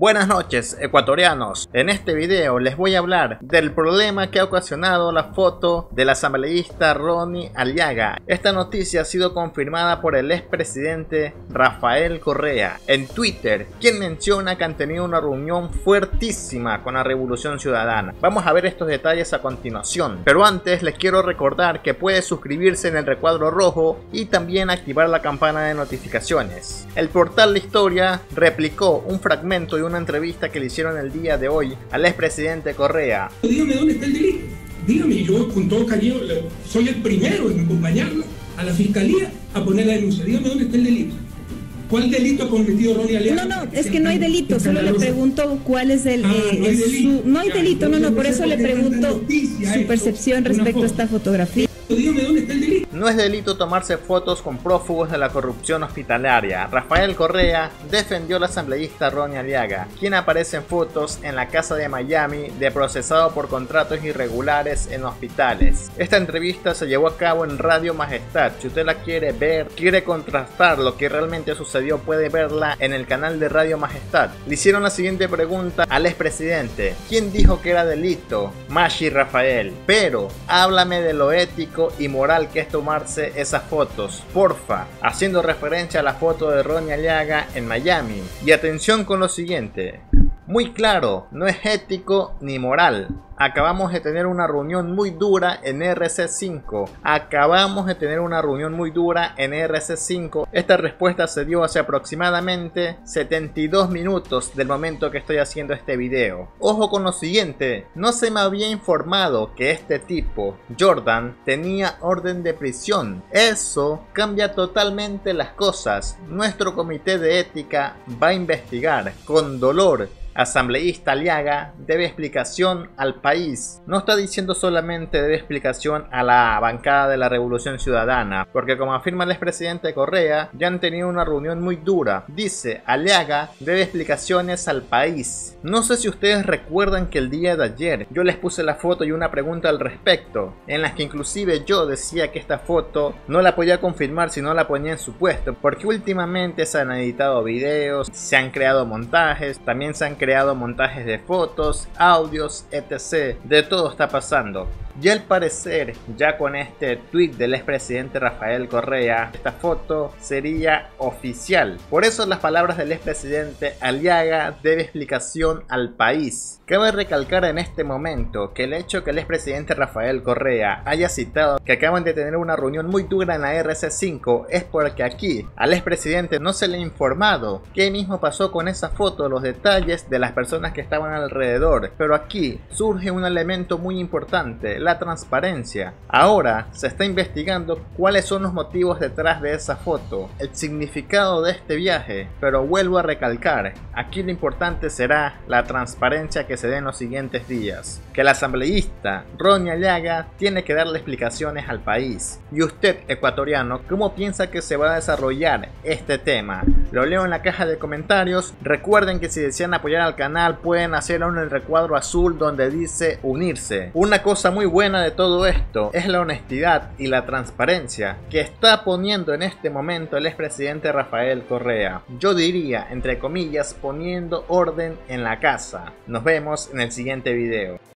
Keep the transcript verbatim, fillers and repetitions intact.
Buenas noches, ecuatorianos. En este video les voy a hablar del problema que ha ocasionado la foto del asambleísta Ronnie Aliaga. Esta noticia ha sido confirmada por el expresidente Rafael Correa en Twitter, quien menciona que han tenido una reunión fuertísima con la Revolución Ciudadana. Vamos a ver estos detalles a continuación, pero antes les quiero recordar que puede suscribirse en el recuadro rojo y también activar la campana de notificaciones. El portal La Historia replicó un fragmento de una entrevista que le hicieron el día de hoy al expresidente Correa. Dígame dónde está el delito. Dígame, yo con todo cariño soy el primero en acompañarla a la fiscalía a poner la denuncia. Dígame dónde está el delito. ¿Cuál delito ha cometido Ronnie Aliaga? No, no, es que no hay delito, solo le pregunto cuál es el... Ah, eh, no hay su, delito. no hay Ya, delito, no, no, por eso le pregunto noticia su esto, percepción respecto a foto. esta fotografía. Dígame dónde está el delito. No es delito tomarse fotos con prófugos de la corrupción hospitalaria. Rafael Correa defendió al asambleísta Ronnie Aliaga, quien aparece en fotos en la casa de Miami de procesado por contratos irregulares en hospitales. Esta entrevista se llevó a cabo en Radio Majestad. Si usted la quiere ver, quiere contrastar lo que realmente sucedió, puede verla en el canal de Radio Majestad. Le hicieron la siguiente pregunta al expresidente: ¿quién dijo que era delito? Mashi Rafael. Pero háblame de lo ético y moral que es tomarse esas fotos, porfa, haciendo referencia a la foto de Ronnie Aliaga en Miami. Y atención con lo siguiente, muy claro, no es ético ni moral. Acabamos de tener una reunión muy dura en R C cinco. Acabamos de tener una reunión muy dura en R C cinco. Esta respuesta se dio hace aproximadamente setenta y dos minutos del momento que estoy haciendo este video. Ojo con lo siguiente, no se me había informado que este tipo, Jordan, tenía orden de prisión. Eso cambia totalmente las cosas. Nuestro comité de ética va a investigar con dolor. Asambleísta Aliaga debe explicación al país. No está diciendo solamente debe explicación a la bancada de la Revolución Ciudadana, porque como afirma el expresidente Correa, ya han tenido una reunión muy dura. Dice, Aliaga debe explicaciones al país. No sé si ustedes recuerdan que el día de ayer yo les puse la foto y una pregunta al respecto, en las que inclusive yo decía que esta foto no la podía confirmar si no la ponía en su puesto, porque últimamente se han editado videos, se han creado montajes, también se han creado montajes de fotos, audios, etcétera. De todo está pasando. Y al parecer, ya con este tweet del expresidente Rafael Correa, esta foto sería oficial. Por eso las palabras del expresidente: Aliaga debe explicación al país. Cabe recalcar en este momento que el hecho que el expresidente Rafael Correa haya citado que acaban de tener una reunión muy dura en la R C cinco es porque aquí al expresidente no se le ha informado qué mismo pasó con esa foto, los detalles de las personas que estaban alrededor. Pero aquí surge un elemento muy importante: la transparencia. Ahora se está investigando cuáles son los motivos detrás de esa foto, el significado de este viaje, pero vuelvo a recalcar, aquí lo importante será la transparencia que se dé en los siguientes días, que el asambleísta Ronnie Aliaga tiene que darle explicaciones al país. Y usted, ecuatoriano, ¿cómo piensa que se va a desarrollar este tema? Lo leo en la caja de comentarios. Recuerden que si desean apoyar al canal pueden hacerlo en el recuadro azul donde dice unirse. Una cosa muy buena de todo esto es la honestidad y la transparencia que está poniendo en este momento el expresidente Rafael Correa. Yo diría, entre comillas, poniendo orden en la casa. Nos vemos en el siguiente video.